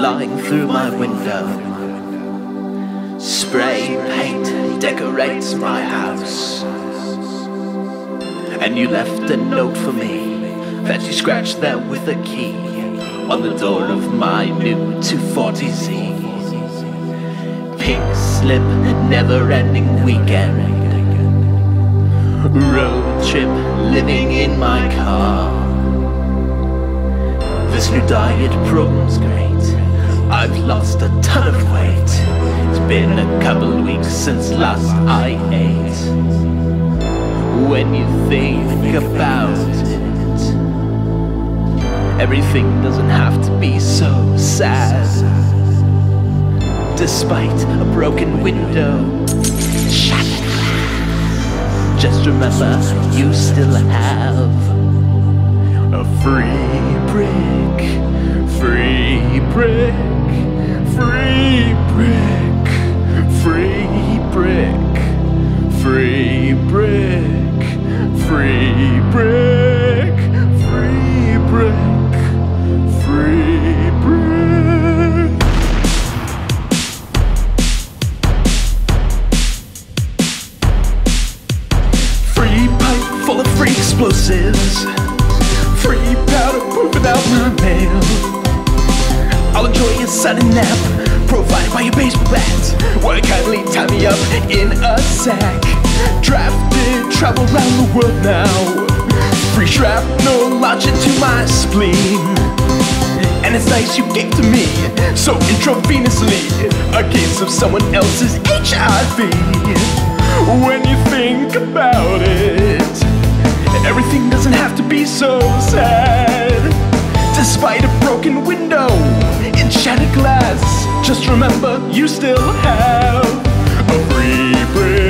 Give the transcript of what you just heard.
flying through my window. Spray paint decorates my house. And you left a note for me that you scratched there with a key on the door of my new 240Z. Pink slip, never-ending weekend. Road trip, living in my car. This new diet program's great. I've lost a ton of weight. It's been a couple weeks since last I ate. When you think about it, everything doesn't have to be so sad. Despite a broken window, shattered glass, just remember you still have a free brick, free brick, free brick, free brick, free brick, free brick, free brick, free brick. Free pipe full of free explosives. Free powder poofing out my mail. I'll enjoy a sunny nap provided by your baseball bat. Why kindly tie me up in a sack? Drafted, travel around the world now. Free shrapnel launch into my spleen. And it's nice you gave to me, so intravenously, a case of someone else's HIV. When you think about it, everything doesn't have to be so sad. Despite a broken window and shattered glass, just remember you still have a free brick.